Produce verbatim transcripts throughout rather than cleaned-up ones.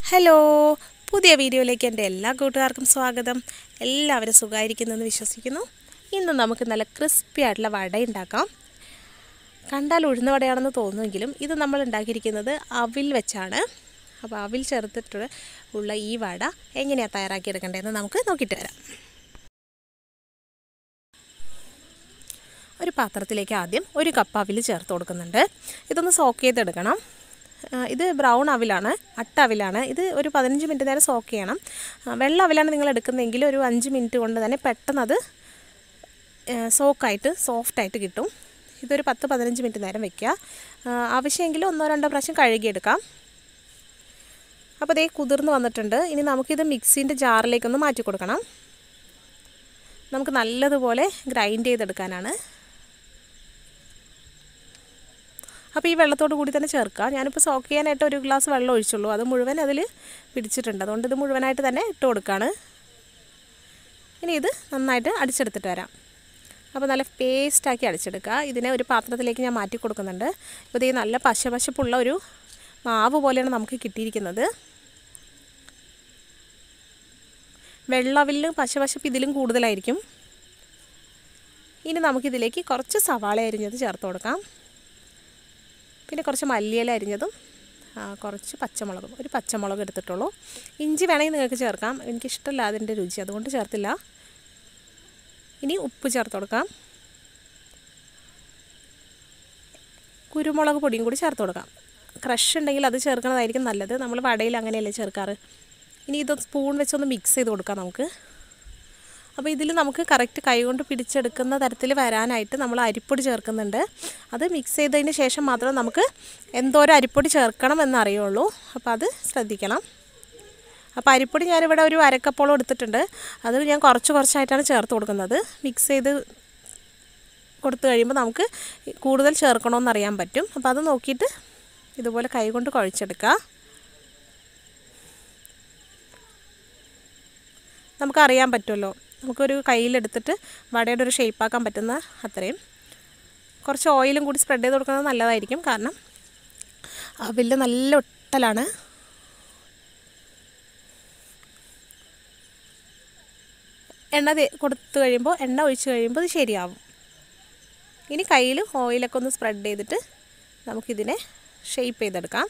Hello, പുതിയ വീഡിയോയിലേക്ക് എൻ്റെ എല്ലാ കൂട്ടുകാർക്കും സ്വാഗതം. എല്ലാവരും സുഖമായിരിക്കുന്നെന്ന് വിശ്വസിക്കുന്നു. ഇന്ന് നമുക്ക് നല്ല ക്രിസ്പി ആയിട്ടുള്ള വട ഉണ്ടാക്കാം. കണ്ടാൽ ഉഴുന്ന വടയാണെന്ന് തോന്നുമെങ്കിലും ഇത് നമ്മൾ ഉണ്ടാക്കിയിരിക്കുന്നത് അവിൽ വെച്ചാണ്. അപ്പോൾ അവിൽ ചേർത്തിട്ട് ഉള്ള ഈ വട എങ്ങനെയാണ് തയ്യാറാക്കിയെടുക്കേണ്ടതെന്ന് നമുക്ക് നോക്കിയിട്ട് വരാം. ഒരു പാത്രത്തിലേക്ക് ആദ്യം ഒരു കപ്പ് അവിൽ ചേർത്ത് കൊടുക്കുന്നുണ്ട്. ഇതൊന്ന് സോക്ക് ചെയ്തെടുക്കണം. ഇത് ബ്രൗൺ അവിലാണ്, അട്ട അവിലാണ്. ഇത് ഒരു പതിനഞ്ച് മിനിറ്റ് നേരം സോക്ക് ചെയ്യണം. വെള്ള അവിലാണ് നിങ്ങൾ എടുക്കുന്നതെങ്കിൽ ഒരു അഞ്ച് മിനിറ്റ് കൊണ്ട് തന്നെ പെട്ടെന്ന് അത് സോക്കായിട്ട് സോഫ്റ്റായിട്ട് കിട്ടും. ഇതൊരു പത്ത് പതിനഞ്ച് മിനിറ്റ് നേരം വയ്ക്കുക. ആവശ്യമെങ്കിൽ ഒന്നോ രണ്ടോ പ്രാവശ്യം കഴുകിയെടുക്കാം. അപ്പോൾ ഇതേ കുതിർന്ന് വന്നിട്ടുണ്ട്. ഇനി നമുക്കിത് മിക്സീൻ്റെ ജാറിലേക്കൊന്ന് മാറ്റി കൊടുക്കണം. നമുക്ക് നല്ലതുപോലെ ഗ്രൈൻഡ് ചെയ്തെടുക്കാനാണ്. അപ്പോൾ ഈ വെള്ളത്തോട് കൂടി തന്നെ ചേർക്കുക. ഞാനിപ്പോൾ സോക്ക് ചെയ്യാനായിട്ട് ഒരു ഗ്ലാസ് വെള്ളം ഒഴിച്ചുള്ളൂ. അത് മുഴുവൻ അതിൽ പിടിച്ചിട്ടുണ്ട്. അതുകൊണ്ട് ഇത് മുഴുവനായിട്ട് തന്നെ ഇട്ട് കൊടുക്കുകയാണ്. ഇനി ഇത് നന്നായിട്ട് അടിച്ചെടുത്തിട്ട് വരാം. അപ്പോൾ നല്ല പേസ്റ്റാക്കി അടിച്ചെടുക്കുക. ഇതിനെ ഒരു പാത്രത്തിലേക്ക് ഞാൻ മാറ്റി കൊടുക്കുന്നുണ്ട്. ഇപ്പോൾ ഇത് നല്ല പശ പശപ്പുള്ള ഒരു മാവ് പോലെയാണ് നമുക്ക് കിട്ടിയിരിക്കുന്നത്. വെള്ളവിലും പശ പശപ്പ് ഇതിലും കൂടുതലായിരിക്കും. ഇനി നമുക്കിതിലേക്ക് കുറച്ച് സവാള അരിഞ്ഞത് ചേർത്ത് കൊടുക്കാം. പിന്നെ കുറച്ച് മല്ലിയില അരിഞ്ഞതും കുറച്ച് പച്ചമുളകും, ഒരു പച്ചമുളക് എടുത്തിട്ടുള്ളൂ. ഇഞ്ചി വേണമെങ്കിൽ നിങ്ങൾക്ക് ചേർക്കാം. എനിക്കിഷ്ടമല്ല അതിൻ്റെ രുചി, അതുകൊണ്ട് ചേർത്തില്ല. ഇനി ഉപ്പ് ചേർത്ത് കൊടുക്കാം. കുരുമുളക് പൊടിയും കൂടി ചേർത്ത് കൊടുക്കാം. ക്രഷ് ഉണ്ടെങ്കിൽ അത് ചേർക്കുന്നതായിരിക്കും നല്ലത്. നമ്മൾ വടയിൽ അങ്ങനെയല്ലേ ചേർക്കാറ്. ഇനി ഇത് സ്പൂൺ വെച്ചൊന്ന് മിക്സ് ചെയ്ത് കൊടുക്കാം നമുക്ക്. അപ്പോൾ ഇതിൽ നമുക്ക് കറക്റ്റ് കൈകൊണ്ട് പിടിച്ചെടുക്കുന്ന തരത്തിൽ വരാനായിട്ട് നമ്മൾ അരിപ്പൊടി ചേർക്കുന്നുണ്ട്. അത് മിക്സ് ചെയ്തതിന് ശേഷം മാത്രം നമുക്ക് എന്തോരം അരിപ്പൊടി ചേർക്കണം എന്നറിയുള്ളൂ. അപ്പോൾ അത് ശ്രദ്ധിക്കണം. അപ്പോൾ അരിപ്പൊടി ഞാനിവിടെ ഒരു അരക്കപ്പോളം എടുത്തിട്ടുണ്ട്. അത് ഞാൻ കുറച്ച് കുറച്ചായിട്ടാണ് ചേർത്ത് കൊടുക്കുന്നത്. മിക്സ് ചെയ്ത് കൊടുത്തു കഴിയുമ്പോൾ നമുക്ക് കൂടുതൽ ചേർക്കണമെന്നറിയാൻ പറ്റും. അപ്പോൾ അത് നോക്കിയിട്ട് ഇതുപോലെ കൈകൊണ്ട് കുഴച്ചെടുക്കുക. നമുക്കറിയാൻ പറ്റുമല്ലോ, നമുക്കൊരു കയ്യിലെടുത്തിട്ട് വടയുടെ ഒരു ഷേപ്പാക്കാൻ പറ്റുന്ന അത്രയും. കുറച്ച് ഓയിലും കൂടി സ്പ്രെഡ് ചെയ്ത് കൊടുക്കുന്നത് നല്ലതായിരിക്കും. കാരണം അവിൽ നല്ല ഒട്ടലാണ്. എണ്ണ കൊടുത്തു കഴിയുമ്പോൾ എണ്ണ ഒഴിച്ച് കഴിയുമ്പോൾ ഇത് ശരിയാവും. ഇനി കയ്യിൽ ഓയിലൊക്കെ ഒന്ന് സ്പ്രെഡ് ചെയ്തിട്ട് നമുക്കിതിനെ ഷേപ്പ് ചെയ്തെടുക്കാം.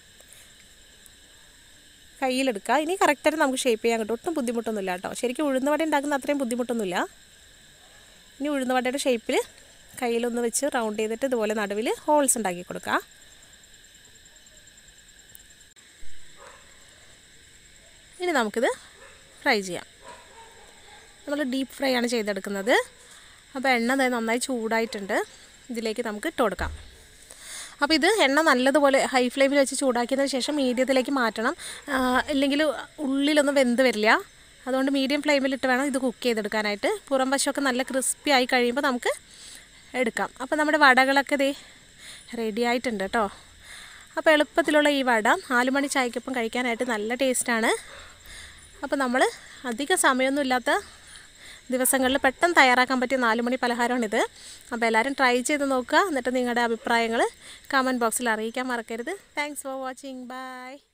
കയ്യിലെടുക്കുക. ഇനി കറക്റ്റായിട്ട് നമുക്ക് ഷേപ്പ് ചെയ്യാൻ കിട്ടും. ഒട്ടും ബുദ്ധിമുട്ടൊന്നുമില്ല കേട്ടോ. ശരിക്കും ഉഴുന്ന വട ഉണ്ടാക്കുന്ന അത്രയും ബുദ്ധിമുട്ടൊന്നുമില്ല. ഇനി ഉഴുന്ന വടയുടെ ഷേപ്പിൽ കയ്യിലൊന്ന് വെച്ച് റൗണ്ട് ചെയ്തിട്ട് ഇതുപോലെ നടുവിൽ ഹോൾസ് ഉണ്ടാക്കി കൊടുക്കുക. ഇനി നമുക്കിത് ഫ്രൈ ചെയ്യാം. നമ്മൾ ഡീപ്പ് ഫ്രൈ ആണ് ചെയ്തെടുക്കുന്നത്. അപ്പോൾ എണ്ണ നന്നായി ചൂടായിട്ടുണ്ട്. ഇതിലേക്ക് നമുക്ക് ഇട്ട് കൊടുക്കാം. അപ്പോൾ ഇത് എണ്ണ നല്ലതുപോലെ ഹൈ ഫ്ലെയിമിൽ വെച്ച് ചൂടാക്കിയതിന് ശേഷം മീഡിയത്തിലേക്ക് മാറ്റണം. ഇല്ലെങ്കിൽ ഉള്ളിലൊന്നും വെന്ത് വരില്ല. അതുകൊണ്ട് മീഡിയം ഫ്ലെയിമിലിട്ട് വേണം ഇത് കുക്ക് ചെയ്തെടുക്കാനായിട്ട്. പുറം വശമൊക്കെ നല്ല ക്രിസ്പി ആയി കഴിയുമ്പോൾ നമുക്ക് എടുക്കാം. അപ്പോൾ നമ്മുടെ വടകളൊക്കെ ദേ റെഡി ആയിട്ടുണ്ട് കേട്ടോ. അപ്പോൾ എളുപ്പത്തിലുള്ള ഈ വട നാല് മണി ചായക്കൊപ്പം കഴിക്കാനായിട്ട് നല്ല ടേസ്റ്റാണ്. അപ്പോൾ നമ്മൾ അധിക സമയമൊന്നും ഇല്ലാത്ത ദിവസങ്ങളിൽ പെട്ടെന്ന് തയ്യാറാക്കാൻ പറ്റിയ നാല് മണി പലഹാരമാണിത്. അപ്പോൾ എല്ലാവരും ട്രൈ ചെയ്ത് നോക്കുക. എന്നിട്ട് നിങ്ങളുടെ അഭിപ്രായങ്ങൾ കമൻറ്റ് ബോക്സിൽ അറിയിക്കാൻ മറക്കരുത്. Thanks for watching. ബൈ.